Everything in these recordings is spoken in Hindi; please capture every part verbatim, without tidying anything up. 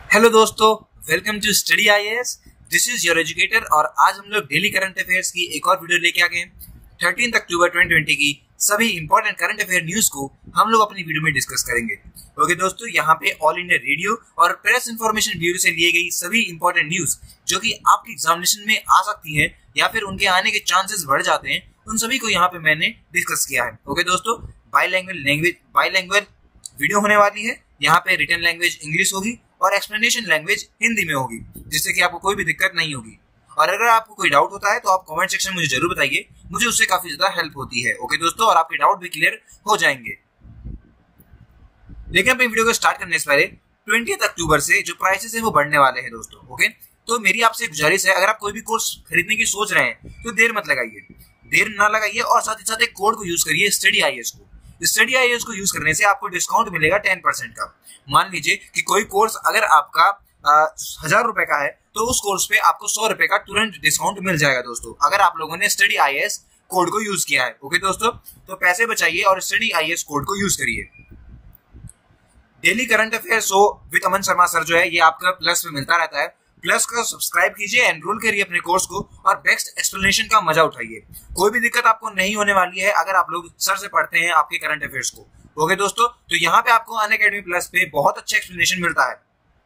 हेलो दोस्तों, welcome to study IAS. This is your educator और आज हम लोग डेली करंट अफेयर्स की एक और वीडियो लेके आ गए। थर्टीन अक्टूबर ट्वेंटी ट्वेंटी की सभी इंपॉर्टेंट करंट अफेयर न्यूज को हम लोग अपनी वीडियो में डिस्कस करेंगे। ओके दोस्तों, यहाँ पे ऑल इंडिया रेडियो और प्रेस इंफॉर्मेशन ब्यूरो से लिए गई सभी इंपॉर्टेंट न्यूज जो कि आपकी एग्जामिनेशन में आ सकती है या फिर उनके आने के चांसेस बढ़ जाते हैं, उन सभी को यहाँ पे मैंने डिस्कस किया है। ओके दोस्तों, बाईलैंग्वेज लैंग्वेज बाईलैंग्वेज वीडियो होने वाली है। यहाँ पे रिटन लैंग्वेज इंग्लिश होगी और एक्सप्लेनेशन लैंग्वेज हिंदी में होगी, जिससे कि आपको कोई भी दिक्कत नहीं होगी। और अगर आपको कोई डाउट होता है तो आप कमेंट सेक्शन में मुझे जरूर बताइए, मुझे उससे काफी ज्यादा हेल्प होती है। ओके दोस्तों, और आपके डाउट भी क्लियर हो जाएंगे। लेकिन अपनी वीडियो को स्टार्ट करने से पहले ट्वेंटी अक्टूबर से जो प्राइसेस है वो बढ़ने वाले हैं दोस्तों। ओके, तो मेरी आपसे गुजारिश है, अगर आप कोई भी कोर्स खरीदने की सोच रहे हैं तो देर मत लगाइए, देर ना लगाइए और साथ ही साथ एक कोड को यूज करिए, स्टडी आईएएस को। स्टडी आईएएस को यूज करने से आपको डिस्काउंट मिलेगा टेन परसेंट का। मान लीजिए कि कोई कोर्स अगर आपका हजार रुपए का है तो उस कोर्स पे आपको सौ रुपए का तुरंत डिस्काउंट मिल जाएगा दोस्तों, अगर आप लोगों ने स्टडी आईएएस कोड को यूज किया है। ओके दोस्तों, तो पैसे बचाइए और स्टडी आईएएस कोड को यूज करिए। डेली करंट अफेयर्स हो विद अमन शर्मा सर जो है, ये आपका प्लस में मिलता रहता है। प्लस का सब्सक्राइब कीजिए, एनरोल करिए अपने कोर्स को और बेस्ट एक्सप्लेनेशन का मजा उठाइए। कोई भी दिक्कत आपको नहीं होने वाली है अगर आप लोग सर से पढ़ते हैं आपके करंट अफेयर्स को। ओके दोस्तों, तो यहाँ पे आपको अनअकैडमी प्लस पे बहुत अच्छा एक्सप्लेनेशन मिलता है।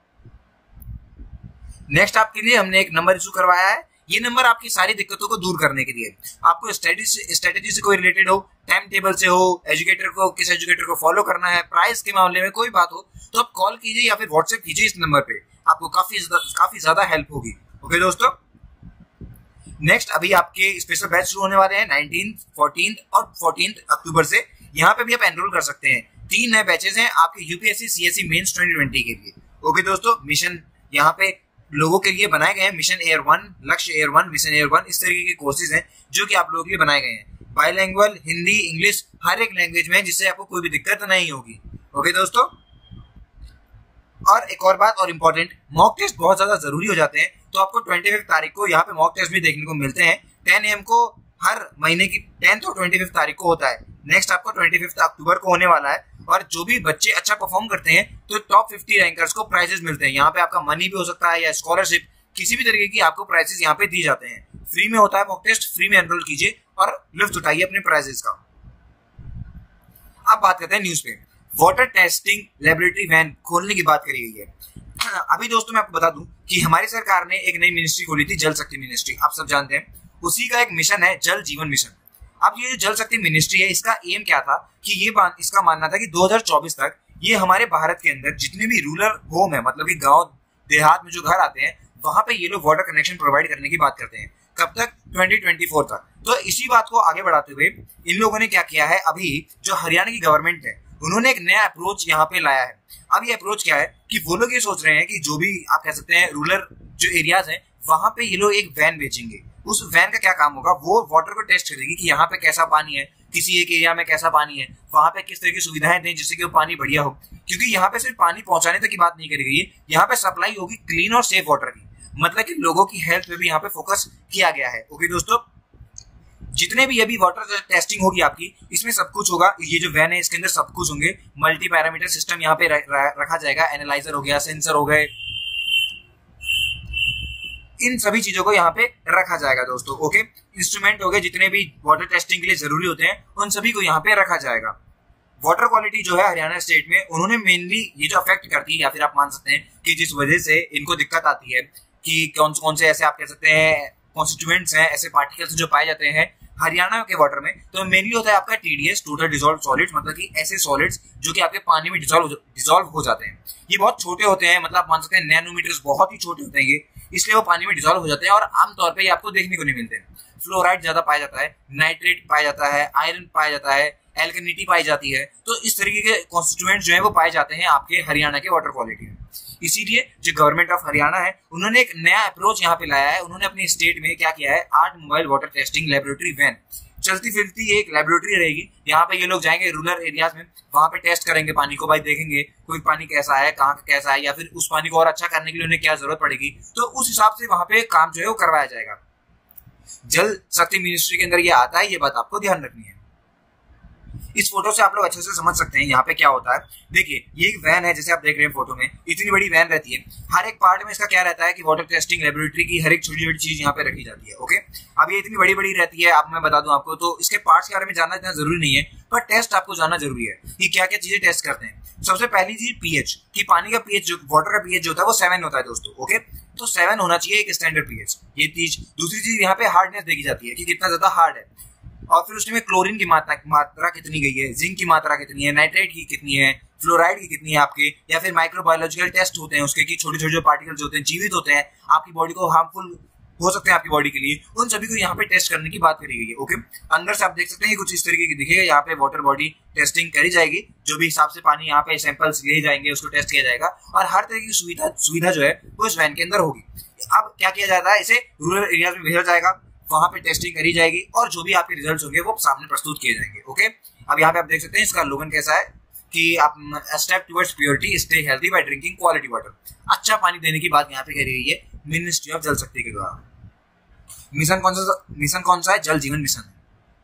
नेक्स्ट आपके लिए हमने एक नंबर इशू करवाया है। ये नंबर आपकी सारी दिक्कतों को दूर करने के लिए, आपको स्ट्रेटेजी से कोई रिलेटेड हो, टाइम टेबल से हो, एजुकेटर को किस एजुकेटर को फॉलो करना है, प्राइस के मामले में कोई बात हो, तो आप कॉल कीजिए या फिर व्हाट्सएप कीजिए इस नंबर पे, आपको काफी काफी ज्यादा हेल्प होगी। ओके दोस्तों, नेक्स्ट अभी आपके स्पेशल बैच शुरू होने वाले हैं नाइनटीन, फोर्टीन और फोर्टीन अक्टूबर से। यहाँ पे भी आप एनरोल कर सकते हैं। तीन नए बैचेस हैं आपके UPSC CSC mains twenty twenty के लिए। ओके दोस्तों, मिशन यहाँ पे लोगों के लिए बनाए गए हैं। Mission air one, Lakshya air one, mission air one, इस तरीके के कोर्सेज हैं जो कि आप लोगों के लिए बनाए गए हैं। बाईलैंग्वेज हिंदी इंग्लिश हर एक लैंग्वेज में, जिससे आपको कोई भी दिक्कत नहीं होगी। ओके दोस्तों, और एक और बात और इम्पोर्टेंट, मॉक टेस्ट बहुत ज्यादा जरूरी हो जाते हैं, तो आपको ट्वेंटी फिफ्थ तारीख को यहाँ पे मॉक टेस्ट भी देखने को मिलते हैं। टेन एम को हर महीने की टेंथ और ट्वेंटी फिफ्थ तारीख को होता है। नेक्स्ट आपको ट्वेंटी फिफ्थ अक्टूबर को होने वाला है। और जो भी बच्चे अच्छा परफॉर्म करते हैं तो टॉप फिफ्टी रैंकर्स को प्राइजेस मिलते हैं। यहाँ पे आपका मनी भी हो सकता है या स्कॉलरशिप, किसी भी तरीके की आपको प्राइजेस यहाँ पे दी जाते हैं। फ्री में होता है मॉक टेस्ट, फ्री में एनरोल कीजिए और लुत्फ उठाइए अपने प्राइजेस का। अब बात करते हैं न्यूज पे। वाटर टेस्टिंग लेबोरेटरी वैन खोलने की बात करी गई है। अभी दोस्तों मैं आपको बता दूं कि हमारी सरकार ने एक नई मिनिस्ट्री खोली थी, जल शक्ति मिनिस्ट्री, आप सब जानते हैं। उसी का एक मिशन है जल जीवन मिशन। अब ये जो जल शक्ति मिनिस्ट्री है, इसका एम क्या था कि ये इसका मानना था कि दो हज़ार चौबीस तक ये हमारे भारत के अंदर जितने भी रूरल होम है, मतलब कि गांव देहात में जो घर आते हैं, वहां पे ये लोग वाटर कनेक्शन प्रोवाइड करने की बात करते हैं। कब तक? ट्वेंटी ट्वेंटी फोर तक। तो इसी बात को आगे बढ़ाते हुए इन लोगों ने क्या किया है, अभी जो हरियाणा की गवर्नमेंट है उन्होंने एक नया अप्रोच यहाँ पे लाया है। अब ये अप्रोच क्या है कि वो लोग ये सोच रहे हैं कि जो भी आप कह सकते हैं रूरल जो एरियाज हैं, वहां पे ये लोग एक वैन बेचेंगे। उस वैन का क्या काम होगा, वो वाटर को टेस्ट करेगी कि यहाँ पे कैसा पानी है, किसी एक एरिया में कैसा पानी है, वहां पे किस तरह की सुविधाएं दें जिससे कि वो पानी बढ़िया हो। क्योंकि यहाँ पे सिर्फ पानी पहुंचाने तक की बात नहीं करी गई है, यहाँ पे सप्लाई होगी क्लीन और सेफ वाटर की, मतलब कि लोगों की हेल्थ पे भी यहाँ पे फोकस किया गया है। ओके दोस्तों, जितने भी अभी वाटर टेस्टिंग होगी आपकी, इसमें सब कुछ होगा। ये जो वैन है इसके अंदर सब कुछ होंगे। मल्टी पैरामीटर सिस्टम यहाँ पे रखा जाएगा, एनालाइजर हो गया, सेंसर हो गए, इन सभी चीजों को यहाँ पे रखा जाएगा दोस्तों। ओके, इंस्ट्रूमेंट हो गए जितने भी वाटर टेस्टिंग के लिए जरूरी होते हैं, उन सभी को यहाँ पे रखा जाएगा। वाटर क्वालिटी जो है हरियाणा स्टेट में, उन्होंने मेनली ये जो अफेक्ट करती है, या फिर आप मान सकते हैं कि जिस वजह से इनको दिक्कत आती है कि कौन कौन से ऐसे आप कह सकते हैं कॉन्स्टिट्यूएंट्स हैं, ऐसे पार्टिकल्स जो पाए जाते हैं हरियाणा के वाटर में, तो मेनली होता है आपका टीडीएस, टोटल डिसॉल्व सॉलिड्स, मतलब कि ऐसे सॉलिड्स जो कि आपके पानी में डिसॉल्व डिसॉल्व हो जाते हैं। ये बहुत छोटे होते हैं, मतलब आप मान सकते हैं नैनोमीटर्स, बहुत ही छोटे होते हैं ये, इसलिए वो पानी में डिसॉल्व हो जाते हैं और आमतौर पे ये आपको देखने को नहीं मिलते हैं। फ्लोराइड ज्यादा पाया जाता है, नाइट्रेट पाया जाता है, आयरन पाया जाता है, एल्कनिटी पाई जाती है। तो इस तरीके के कॉन्स्टिट्यूएंट जो है वो पाए जाते हैं आपके हरियाणा के वाटर क्वालिटी में। इसीलिए जो गवर्नमेंट ऑफ हरियाणा है, उन्होंने एक नया अप्रोच यहाँ पे लाया है। उन्होंने अपनी स्टेट में क्या किया है, आठ mobile water testing laboratory van, चलती फिरती एक लेबोरेटरी रहेगी। यहाँ पे ये लोग जाएंगे रूरल एरियाज में, वहां पे टेस्ट करेंगे पानी को, भाई देखेंगे कोई पानी कैसा है, कहाँ का कैसा है, या फिर उस पानी को और अच्छा करने के लिए उन्हें क्या जरूरत पड़ेगी, तो उस हिसाब से वहां पे काम जो है वो करवाया जाएगा। जल शक्ति मिनिस्ट्री के अंदर ये आता है, ये बात आपको ध्यान रखनी है। इस फोटो से आप लोग अच्छे से समझ सकते हैं यहाँ पे क्या होता है। देखिए ये एक वैन है, जैसे आप देख रहे हैं फोटो में, इतनी बड़ी वैन रहती है। हर एक पार्ट में इसका क्या रहता है कि वाटर टेस्टिंग लेबोरेटरी की हर एक छोटी छोटी चीज यहाँ पे रखी जाती है। ओके, अब ये इतनी बड़ी बड़ी रहती है, आप मैं बता दूं आपको, तो इसके पार्ट्स के बारे में जानना इतना जरूरी नहीं है, पर टेस्ट आपको जानना जरूरी है कि क्या क्या चीजें टेस्ट करते हैं। सबसे पहली चीज पीएच, कि पानी का पीएच, जो वाटर का पीएच जो होता है वो सेवन होता है दोस्तों। ओके, तो सेवन होना चाहिए एक स्टैंडर्ड पीएच, ये चीज। दूसरी चीज यहाँ पे हार्डनेस देखी जाती है कि कितना ज्यादा हार्ड है, और फिर उसमें क्लोरीन की मात्रा मात्रा कितनी गई है, जिंक की मात्रा कितनी है, नाइट्रेट की कितनी है, फ्लोराइड की कितनी है आपके, या फिर माइक्रोबायोलॉजिकल टेस्ट होते हैं उसके कि छोटे छोटे जो पार्टिकल्स होते हैं जीवित होते हैं, आपकी बॉडी को हार्मफुल हो सकते हैं आपकी बॉडी के लिए, उन सभी को यहाँ पे टेस्ट करने की बात करी गई है। ओके, अंदर से आप देख सकते हैं कुछ इस तरीके की दिखेगा, यहाँ पे वाटर बॉडी टेस्टिंग करी जाएगी, जो भी हिसाब से पानी यहाँ पे सैंपल्स लिए जाएंगे उसको टेस्ट किया जाएगा, और हर तरह की सुविधा सुविधा जो है वो इस वैन के अंदर होगी। अब क्या किया जाता है, इसे रूरल एरियाज में भेजा जाएगा, वहां पे टेस्टिंग करी जाएगी, और जो भी आपके रिजल्ट्स होंगे वो सामने प्रस्तुत किए जाएंगे। ओके, अब यहाँ पे आप देख सकते हैं इसका लोगन कैसा है कि आप step towards purity, stay healthy by drinking quality water. अच्छा पानी देने की बात यहाँ पे करी गई है मिनिस्ट्री ऑफ जल शक्ति के द्वारा। मिशन कौन सा मिशन कौन सा है? जल जीवन मिशन है।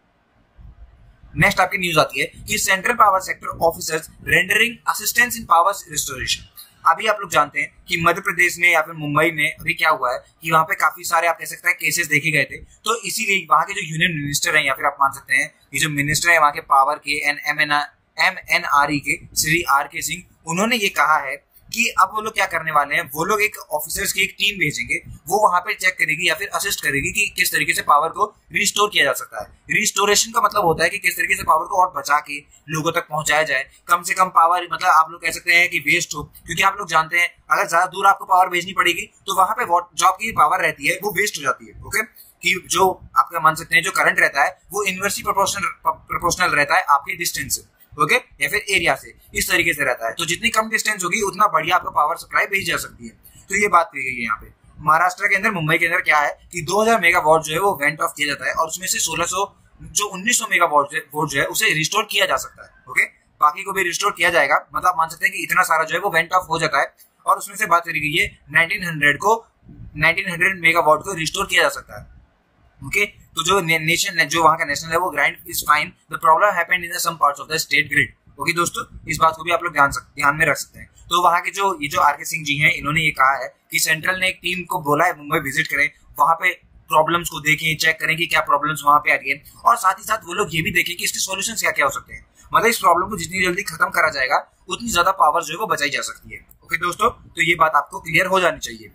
नेक्स्ट आपकी न्यूज आती है कि central power sector officers rendering assistance in power restoration. अभी आप लोग जानते हैं कि मध्य प्रदेश में या फिर मुंबई में अभी क्या हुआ है कि वहां पे काफी सारे आप कह सकते हैं केसेस देखे गए थे, तो इसीलिए वहां के जो यूनियन मिनिस्टर हैं, या फिर आप मान सकते हैं ये जो मिनिस्टर है वहां के पावर के N M N M N R E के श्री आर के सिंह, उन्होंने ये कहा है कि अब वो लोग क्या करने वाले हैं, वो लोग एक ऑफिसर्स की एक टीम भेजेंगे, वो वहां पे चेक करेगी या फिर असिस्ट करेगी कि किस तरीके से पावर को रिस्टोर किया जा सकता है। रिस्टोरेशन का मतलब होता है कि किस तरीके से पावर को और बचा के लोगों तक पहुंचाया जाए, कम से कम पावर, मतलब आप लोग कह सकते हैं कि वेस्ट हो, क्योंकि आप लोग जानते हैं अगर ज्यादा दूर आपको पावर भेजनी पड़ेगी तो वहां पे जो आपकी पावर रहती है वो वेस्ट हो जाती है। ओके, कि जो आपका मान सकते हैं जो करंट रहता है वो इनवर्सली प्रोपोर्शनल प्रोपोर्शनल रहता है आपके डिस्टेंस से, ओके, या फिर एरिया से, इस तरीके से रहता है। तो जितनी कम डिस्टेंस होगी उतना बढ़िया आपको पावर सप्लाई भेजी जा सकती है। तो ये बात कही गई है यहाँ पे। महाराष्ट्र के अंदर, मुंबई के अंदर क्या है कि दो हज़ार मेगावाट जो है वो वेंट ऑफ किया जाता है, और उसमें से सोलह सौ जो उन्नीस सौ मेगावाट वोट जो है उसे रिस्टोर किया जा सकता है। ओके, बाकी को भी रिस्टोर किया जाएगा, मतलब मान सकते हैं कि इतना सारा जो है वो वेंट ऑफ हो जाता है, और उसमें से बात करी गई है नाइनटीन हंड्रेड को नाइनटीन हंड्रेड मेगावाट को रिस्टोर किया जा सकता है। ओके, तो जो नेशन जो वहां का नेशनल है वो grind is fine, the problem happened in some parts of the state grid. Okay दोस्तों, इस बात को भी आप लोग ध्यान ध्यान में रख सकते हैं। तो वहां के जो ये जो आर के सिंह जी हैं, इन्होंने ये कहा है कि सेंट्रल ने एक टीम को बोला है मुंबई विजिट करें, वहां पे प्रॉब्लम्स को देखें, चेक करें कि क्या प्रॉब्लम्स वहां पे आ रही है, और साथ ही साथ वो लोग ये भी देखें कि इसके सॉल्यूशंस क्या क्या हो सकते हैं। मतलब इस प्रॉब्लम को जितनी जल्दी खत्म करा जाएगा उतनी ज्यादा पावर जो है वो बचाई जा सकती है। ओके दोस्तों, तो ये बात आपको क्लियर हो जानी चाहिए।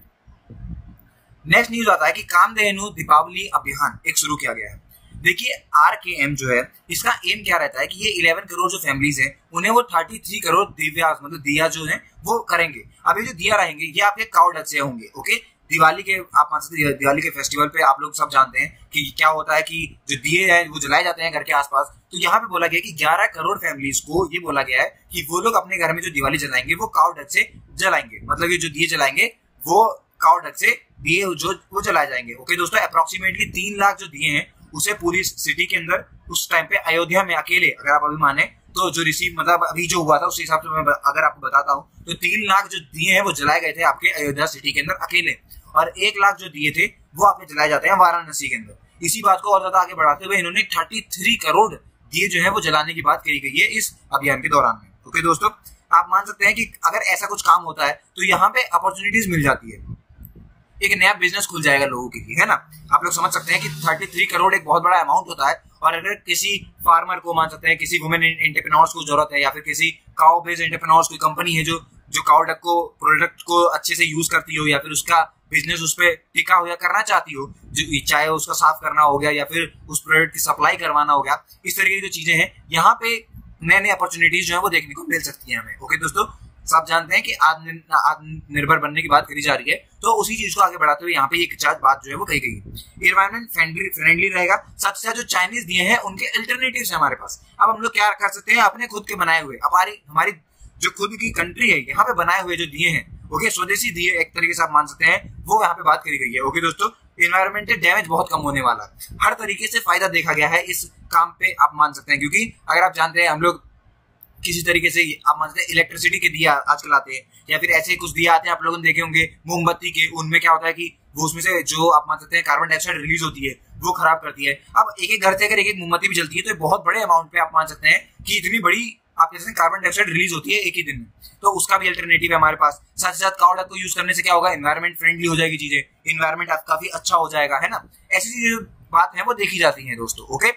नेक्स्ट न्यूज आता है कि कामधेनु दीपावली अभियान एक शुरू किया गया है। देखिए आर के एम जो है इसका एम क्या रहता है कि ये ग्यारह करोड़ जो फैमिलीज हैं उन्हें वो तैंतीस करोड़ दिव्या मतलब दिया जो है वो करेंगे। अब ये जो दिया रहेंगे ये आपके काउ डक से होंगे। ओके, दिवाली के आप मान सकते हैं दिवाली के फेस्टिवल पे आप लोग सब जानते हैं कि क्या होता है कि जो दिए हैं वो जलाए जाते हैं घर के आसपास। तो यहाँ पे बोला गया कि ग्यारह करोड़ फैमिलीज को ये बोला गया है कि वो लोग अपने घर में जो दिवाली जलाएंगे वो काउ डक से जलाएंगे, मतलब ये जो दिए जलाएंगे वो काउ डक से दिए जो वो जलाए जाएंगे। ओके दोस्तों, अप्रोक्सीमेटली तीन लाख जो दिए हैं उसे पूरी सिटी के अंदर उस टाइम पे अयोध्या में अकेले, अगर आप अभी माने तो जो रिसीव मतलब अभी जो हुआ था उस हिसाब से मैं अगर आपको बताता हूँ तो तीन लाख जो दिए हैं वो जलाए गए थे आपके अयोध्या सिटी के अंदर अकेले, और एक लाख जो दिए थे वो आपके जलाए जाते हैं वाराणसी के अंदर। इसी बात को और ज्यादा आगे बढ़ाते हुए इन्होंने तैंतीस करोड़ दिए जो है वो जलाने की बात कही गई है इस अभियान के दौरान में। ओके दोस्तों, आप मान सकते हैं कि अगर ऐसा कुछ काम होता है तो यहाँ पे अपॉर्चुनिटीज मिल जाती है, एक नया बिजनेस खुल जाएगा लोगों के लिए, है ना। आप लोग समझ सकते हैं कि तैंतीस करोड़ एक बहुत बड़ा अमाउंट होता है, और अगर किसी फार्मर को मान सकते हैं किसी वुमेन एंटरप्रेन्योर्स को जरूरत है, या फिर किसी काउ बेस्ड एंटरप्रेन्योर्स की कंपनी है जो जो काउ डक को प्रोडक्ट को अच्छे से यूज करती हो, या फिर उसका बिजनेस उस पर टिका हो या करना चाहती हो, जो चाहे उसका साफ करना हो गया या फिर उस प्रोडक्ट की सप्लाई करवाना हो गया, इस तरीके की जो चीजें हैं यहाँ पे नए नए अपॉर्चुनिटीज जो है वो देखने को मिल सकती है हमें। ओके दोस्तों, सब जानते हैं कि आत्मनिर्भर बनने की बात करी जा रही है, तो उसी चीज को आगे बढ़ाते हुए यहाँ पे एक चार्ज बात जो है वो कही गई है। एनवायरमेंट फ्रेंडली फ्रेंडली रहेगा, साथ साथ जो चाइनीज दिए हैं उनके अल्टरनेटिव्स हैं हमारे पास। अब हम लोग क्या कर सकते हैं, अपने खुद के बनाए हुए हमारी हमारी जो खुद की कंट्री है यहाँ पे बनाए हुए जो दिए हैं, ओके, स्वदेशी दिए एक तरीके से आप मान सकते हैं, वो यहाँ पे बात करी गई है। ओके दोस्तों, एनवायरमेंटल डैमेज बहुत कम होने वाला है, हर तरीके से फायदा देखा गया है इस काम पे आप मान सकते हैं, क्योंकि अगर आप जानते हैं हम लोग किसी तरीके से आप मान सकते हैं इलेक्ट्रिसिटी के दिया आजकल आते हैं, या फिर ऐसे कुछ दिया आते हैं आप लोगों ने देखे होंगे मोमबत्ती के, उनमें क्या होता है कि वो उसमें से जो आप मान सकते हैं कार्बन डाइऑक्साइड रिलीज होती है वो खराब करती है। अब एक एक घर से अगर एक एक मोमबत्ती भी जलती है तो बहुत बड़े अमाउंट पे आप मान सकते हैं कि इतनी बड़ी आप जैसे कार्बन डाइऑक्साइड रिलीज होती है एक ही दिन में, तो उसका भी अल्टरनेटिव है हमारे पास। साथ ही साथ कावड़ को यूज करने से क्या होगा, एनवायरमेंट फ्रेंडली हो जाएगी चीजें, एनवायरमेंट काफी अच्छा हो जाएगा, है ना। ऐसी चीजें बात है वो देखी जाती है दोस्तों। ओके,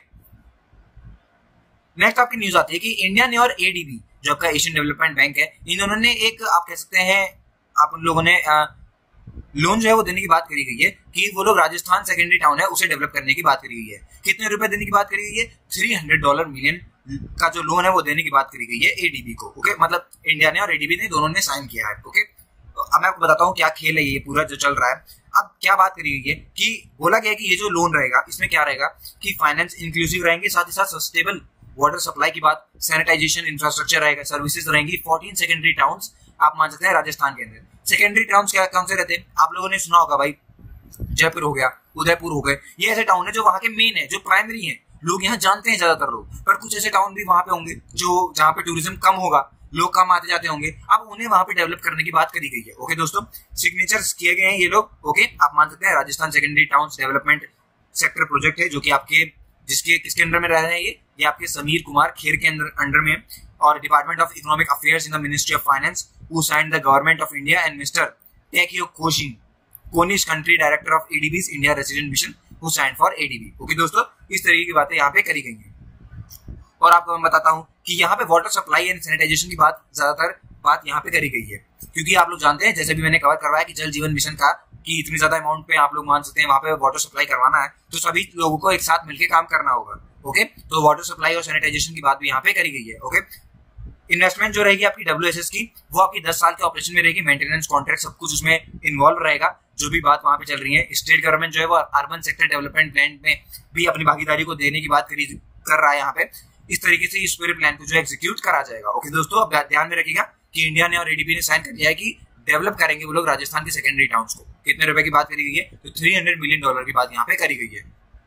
नेक्स्ट आपकी न्यूज आती है कि इंडिया ने और एडीबी जो आपका एशियन डेवलपमेंट बैंक है, इन दोनों ने एक आप कह सकते हैं आप उन लोगों ने लोन जो है वो देने की बात करी गई है कि वो लोग राजस्थान सेकेंडरी टाउन है उसे डेवलप करने की बात करी गई है। कितने रुपए देने की बात करी गई है, थ्री हंड्रेड डॉलर मिलियन का जो लोन है वो देने की बात करी गई है एडीबी को। ओके, मतलब इंडिया ने और एडीबी ने दोनों ने साइन किया है। ओके, तो अब मैं आपको बताता हूँ क्या खेल है ये पूरा जो चल रहा है। अब क्या बात करी गई है कि बोला गया है कि ये जो लोन रहेगा इसमें क्या रहेगा कि फाइनेंस इंक्लूसिव रहेंगे, साथ ही साथ सस्टेनेबल वाटर सप्लाई की बात, सैनिटाइजेशन इंफ्रास्ट्रक्चर रहेगा, सर्विसेज रहेंगी, फोर्टीन सेकेंडरी टाउन्स आप मान सकते हैं राजस्थान के अंदर। सेकेंडरी टाउन्स क्या कौन से रहते हैं, आप लोगों ने सुना होगा भाई, जयपुर हो गया, उदयपुर हो गए, ये ऐसे टाउन है जो वहां के मेन है, जो प्राइमरी है, लोग यहाँ जानते हैं ज्यादातर लोग। पर कुछ ऐसे टाउन भी वहां पे होंगे जो जहाँ पे टूरिज्म कम होगा, लोग कम आते जाते होंगे, अब उन्हें वहां पे डेवलप करने की बात करी गई है। ओके दोस्तों, सिग्नेचर्स किए गए हैं ये लोग। ओके, आप मान सकते हैं Rajasthan secondary towns development sector project है जो कि आपके जिसके किसके अंडर में रह रहे हैं ये ये आपके समीर कुमार खेर के अंदर अंडर में, और department of economic affairs in the ministry of finance who signed the government of India and mister Takeo Koshin Konishi country director of ADB's India resident mission who signed for ADB. Okay दोस्तों, इस तरीके की बातें यहाँ पे करी गई हैं। और आपको मैं बताता हूँ कि यहाँ पे वाटर सप्लाई एंड सैनिटाइजेशन की बात ज्यादातर बात यहाँ पे करी गई है, क्योंकि आप लोग जानते हैं जैसे भी मैंने कवर करवाया कि जल जीवन मिशन का कि इतनी ज्यादा अमाउंट पे आप लोग मान सकते हैं वहां पे वाटर सप्लाई करवाना है, तो सभी लोगों को एक साथ मिलकर काम करना होगा। ओके, तो वाटर सप्लाई और सैनिटाइजेशन की बात भी यहाँ पे करी गई है। ओके, इन्वेस्टमेंट जो रहेगी आपकी डब्ल्यूएसएस की वो आपकी दस साल के ऑपरेशन में रहेगी, मेंटेनेंस कॉन्ट्रैक्ट सब कुछ उसमें इन्वॉल्व रहेगा। जो भी बात वहां पे चल रही है, स्टेट गवर्नमेंट जो है वो अर्बन सेक्टर डेवलपमेंट प्लान में भी अपनी भागीदारी को देने की बात करी कर रहा है यहाँ पे। इस तरीके से इस पूरे प्लान को जो एग्जीक्यूट करा जाएगा। ओके दोस्तों, अब ध्यान में रखिएगा कि इंडिया ने और एडीबी ने साइन कर दिया है कि डेवलप करेंगे वो लोग राजस्थान के सेकेंडरी टाउन्स को। कितने रुपए की बात करी गई है, तो थ्री हंड्रेड मिलियन डॉलर की बात यहाँ पे करी गई है।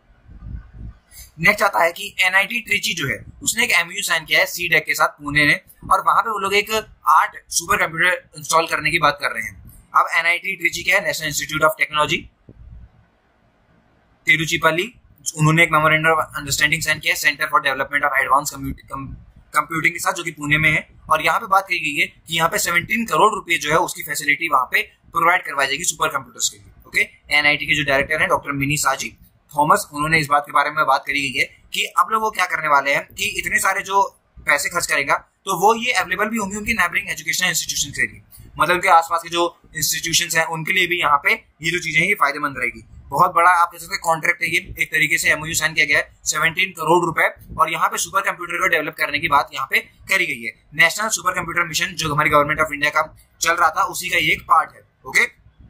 नेक्स्ट आता है कि एनआईटी ट्रिची जो है उसने एक एमयू साइन किया है सीडेक के साथ पुणे ने, और वहां पे वो लोग एक आठ सुपर कंप्यूटर इंस्टॉल करने की बात कर रहे हैं। अब एनआईटी ट्रिची क्या है, national institute of technology Tiruchirappalli, उन्होंने एक मेमोरेंडम ऑफ अंडरस्टैंडिंग साइन किया है centre for development of advance computing के साथ, जो कि पुणे में है। और यहाँ पे बात कही गई है कि यहाँ पे सत्रह करोड़ रुपए जो है उसकी फैसिलिटी वहां पे प्रोवाइड करवाई जाएगी सुपर कंप्यूटर्स के लिए। ओके, एनआईटी के जो डायरेक्टर हैं डॉक्टर मिनी साजी थॉमस, उन्होंने इस बात के बारे में बात करी गई है कि अब लोग वो क्या करने वाले हैं कि इतने सारे जो पैसे खर्च करेगा तो वो ये अवेलेबल भी होंगे उनकी नेबरिंग एजुकेशनल इंस्टीट्यूशन के लिए, मतलब उनके आसपास के जो इंस्टीट्यूशंस हैं उनके लिए भी यहाँ पे ये जो चीजें हैं ये फायदेमंद रहेगी। बहुत बड़ा आप कह सकते हैं कॉन्ट्रैक्ट है ये, एक तरीके से एमओयू साइन किया गया है सत्रह करोड़ रुपए, और यहाँ पे सुपर कंप्यूटर को डेवलप करने की बात यहाँ पे करी गई है। नेशनल सुपर कंप्यूटर मिशन जो हमारी गवर्नमेंट ऑफ इंडिया का चल रहा था उसी का ये एक पार्ट है। ओके,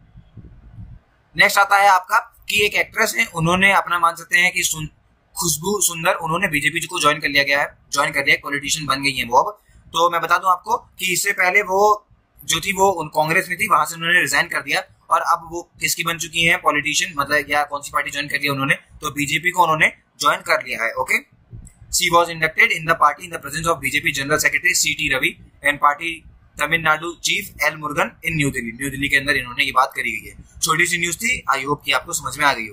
नेक्स्ट आता है आपका कि एक एक्ट्रेस है, उन्होंने अपना मान सकते हैं कि सुन, खुशबू सुंदर, उन्होंने बीजेपी को ज्वाइन कर लिया गया है, ज्वाइन कर लिया, पॉलिटिशियन बन गई है वो अब। तो मैं बता दूं आपको कि इससे पहले वो जो थी वो कांग्रेस में थी, वहां से उन्होंने रिजाइन कर दिया और अब वो किसकी बन चुकी हैं, पॉलिटिशियन, मतलब या कौन सी पार्टी ज्वाइन कर लिया उन्होंने, तो बीजेपी को उन्होंने ज्वाइन कर लिया है। Okay, she was inducted in the party in the presence of BJP general secretary C T Ravi and party Tamil Nadu chief L Murugan in New Delhi. New Delhi के अंदर इन्होंने ये बात करी गई है। छोटी सी न्यूज थी, आई होप कि आपको समझ में आ गई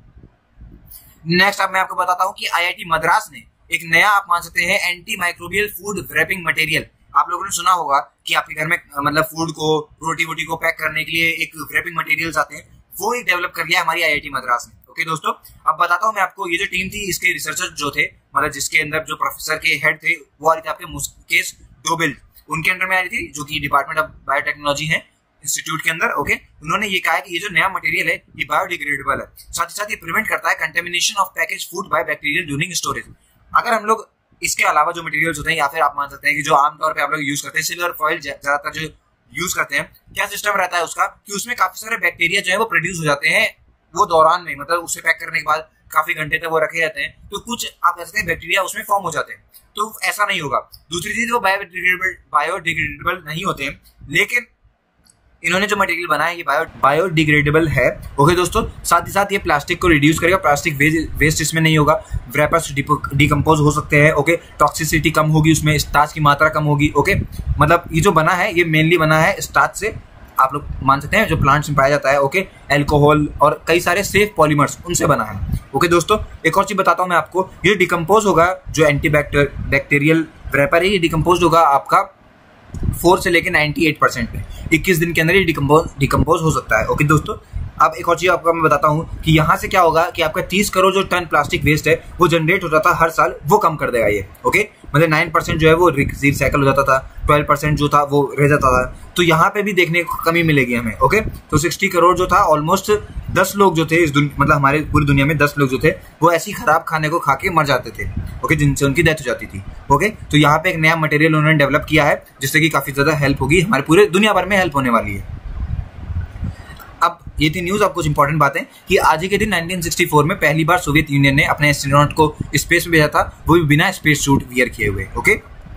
होगी। नेक्स्ट अब मैं आपको बताता हूँ कि आईआईटी मद्रास ने एक नया आप मान सकते हैं antimicrobial food wrapping material, आप लोगों ने सुना होगा कि आपके घर में मतलब फूड को, रोटी वोटी को पैक करने के लिए एक रैपिंग मटेरियल्स आते हैं, वो एक डेवलप कर लिया हमारी आईआईटी मद्रास ने। ओके दोस्तों, अब बताता हूँ मैं आपको, ये जो टीम थी इसके रिसर्चर जो थे, मतलब जिसके अंदर जो प्रोफेसर के हेड थे वो आ रहे थे आपके मुकेश डोबिल, उनके अंडर में आ रही थी, जो कि डिपार्टमेंट ऑफ बायोटेक्नोलॉजी है इंस्टीट्यूट के अंदर। ओके, उन्होंने ये कहा है कि ये जो नया मटेरियल है ये बायोडिग्रेडेबल है, साथ ही साथ ये प्रिवेंट करता है contamination of package food by bacteria during storage. अगर हम लोग इसके अलावा जो मटेरियल्स होते हैं, या फिर आप मान सकते हैं कि जो आमतौर पे आप लोग यूज करते हैं सिल्वर फॉइल ज्यादातर जो यूज करते हैं, क्या सिस्टम रहता है उसका कि उसमें काफी सारे बैक्टीरिया जो है वो प्रोड्यूस हो जाते हैं वो दौरान में, मतलब उससे पैक करने के बाद काफी घंटे तक वो रखे जाते हैं, तो कुछ आप कह सकते हैं बैक्टीरिया उसमें फॉर्म हो जाते हैं, तो ऐसा नहीं होगा। दूसरी चीज, वो बायोडिग्रेडेबल बायोडिग्रेडेबल नहीं होते हैं, लेकिन इन्होंने जो मटेरियल बनाया ये बायो बायोडिग्रेडेबल है। ओके दोस्तों, साथ ही साथ ये प्लास्टिक को रिड्यूस करेगा, प्लास्टिक वेस्ट इसमें नहीं होगा, रैपर्स डिकम्पोज हो सकते हैं। ओके, टॉक्सिसिटी कम होगी, उसमें स्टार्च की मात्रा कम होगी। ओके, मतलब ये जो बना है ये मेनली बना है स्टार्च से, आप लोग मान सकते हैं जो प्लांट्स में पाया जाता है, ओके, अल्कोहल और कई सारे सेफ पॉलीमर्स उनसे बना है। ओके दोस्तों, एक और चीज बताता हूँ मैं आपको, ये डिकम्पोज होगा जो एंटी बैक्टीरियल रैपर है, ये डिकम्पोज होगा आपका फोर से लेकर नाइन्टी एट परसेंट पे, इक्कीस दिन के अंदर ये डिकम्पोज डिकम्पोज हो सकता है। ओके दोस्तों, अब एक और चीज आपको मैं बताता हूँ कि यहाँ से क्या होगा कि आपका तीस करोड़ जो टन प्लास्टिक वेस्ट है वो जनरेट होता था हर साल, वो कम कर देगा ये। ओके, मतलब नाइन परसेंट जो है वो रिसाइकल हो जाता था, ट्वेल्व परसेंट जो था वो रह जाता था, तो यहाँ पे भी देखने को कमी मिलेगी हमें। ओके, तो सिक्सटी करोड़ जो था, ऑलमोस्ट दस लोग जो थे इस मतलब हमारे पूरी दुनिया में दस लोग जो थे वो ऐसी खराब खाने को खा के मर जाते थे। ओके, जिनसे उनकी डेथ हो जाती थी। ओके, तो यहाँ पे एक नया मटेरियल उन्होंने डेवलप किया है जिससे कि काफी ज्यादा हेल्प होगी, हमारे पूरे दुनिया भर में हेल्प होने वाली है। अब ये थी न्यूज। अब कुछ इंपॉर्टेंट बातें कि आज ही के दिन नाइनटीन सिक्सटी फोर में पहली बार सोवियत यूनियन ने अपने एस्ट्रोनॉट को स्पेस में भेजा था, वो भी बिना स्पेस सूट वियर किए हुए। ओके,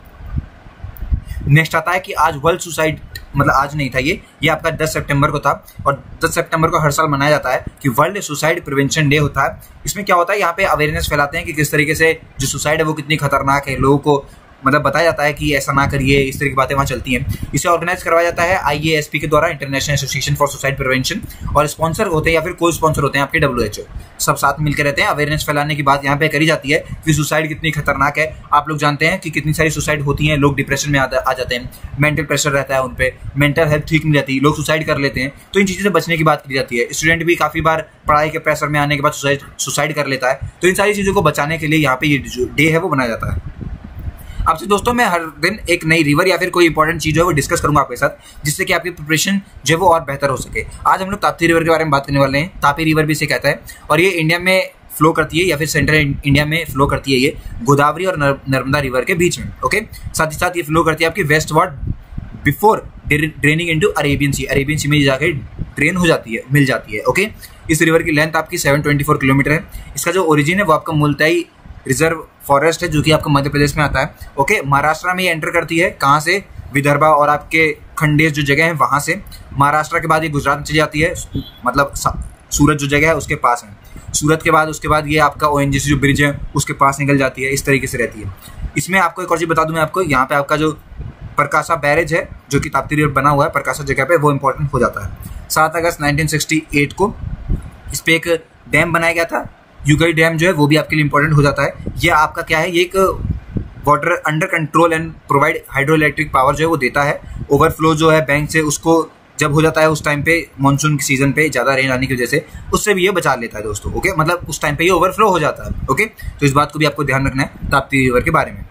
नेक्स्ट आता है कि आज वर्ल्ड सुसाइड, मतलब आज नहीं था ये ये आपका दस सितंबर को था, और दस सितंबर को हर साल मनाया जाता है कि वर्ल्ड सुसाइड प्रिवेंशन डे होता है। इसमें क्या होता है, यहाँ पे अवेयरनेस फैलाते हैं कि किस तरीके से जो सुसाइड है वो कितनी खतरनाक है, लोगों को मतलब बताया जाता है कि ऐसा ना करिए, इस तरह की बातें वहाँ चलती हैं। इसे ऑर्गेनाइज करवाया जाता है आई ए एस पी के द्वारा, international association for suicide prevention, और स्पॉन्सर होते हैं या फिर कोई स्पॉन्सर होते हैं आपके डब्ल्यू एच ओ, सब साथ मिलकर रहते हैं। अवेयरनेस फैलाने की बात यहाँ पे करी जाती है कि सुसाइड कितनी खतरनाक है। आप लोग जानते हैं कि कितनी सारी सुसाइड होती हैं, लोग डिप्रेशन में आ जाते हैं, मेंटल प्रेशर रहता है उन पर, मेंटल हेल्थ ठीक नहीं रहती, लोग सुसाइड कर लेते हैं, तो इन चीज़ों से बचने की बात की जाती है। स्टूडेंट भी काफ़ी बार पढ़ाई के प्रेशर में आने के बाद सुसाइड सुसाइड कर लेता है, तो इन सारी चीज़ों को बचाने के लिए यहाँ पे ये जो डे है वो बनाया जाता है। आपसे दोस्तों मैं हर दिन एक नई रिवर या फिर कोई इंपॉर्टेंट चीज है वो डिस्कस करूंगा आपके साथ, जिससे कि आपकी प्रिपरेशन जो है वो और बेहतर हो सके। आज हम लोग ताप्ती रिवर के बारे में बात करने वाले हैं। तापी रिवर भी इसे कहता है, और ये इंडिया में फ्लो करती है या फिर सेंट्रल इंडिया में फ्लो करती है, ये गोदावरी और नर्मदा रिवर के बीच में। ओके, साथ ही साथ ये फ्लो करती है आपकी westward before draining into Arabian Sea, Arabian Sea में जाके ड्रेन हो जाती है, मिल जाती है। ओके, इस रिवर की लेंथ आपकी सेवन ट्वेंटी फोर किलोमीटर है। इसका जो ओरिजिन है वो आपका मुल्ताई रिजर्व फॉरेस्ट है, जो कि आपका मध्य प्रदेश में आता है। ओके, महाराष्ट्र में ये एंटर करती है, कहाँ से, विदर्भा और आपके खंडेश जो जगह है वहाँ से। महाराष्ट्र के बाद ये गुजरात में चली जाती है, मतलब सूरत जो जगह है उसके पास है। सूरत के बाद उसके बाद ये आपका ओ एन जी सी जो ब्रिज है उसके पास निकल जाती है, इस तरीके से रहती है। इसमें आपको एक और चीज़ बता दूं मैं आपको, यहाँ पे आपका जो प्रकाशा बैरेज है जो कि ताप्ती रिवर बना हुआ है प्रकाशा जगह पे, वो इंपॉर्टेंट हो जाता है। सात अगस्त नाइनटीन सिक्सटी एट को इस पर एक डैम बनाया गया था, यूगई डैम जो है वो भी आपके लिए इंपॉर्टेंट हो जाता है। ये आपका क्या है, ये एक water under control and provide hydroelectric power जो है वो देता है। ओवरफ्लो जो है बैंक से उसको जब हो जाता है उस टाइम पे, मानसून के सीजन पे ज़्यादा रेन आने की वजह से, उससे भी ये बचा लेता है दोस्तों। ओके, मतलब उस टाइम पे ये ओवरफ्लो हो जाता है। ओके, तो इस बात को भी आपको ध्यान रखना है ताप्ती रिवर के बारे में।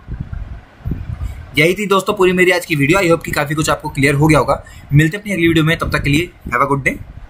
यही थी दोस्तों पूरी मेरी आज की वीडियो। आई होप कि काफ़ी कुछ आपको क्लियर हो गया होगा। मिलते हैं अपनी अगली वीडियो में, तब तक के लिए हैव अ गुड डे।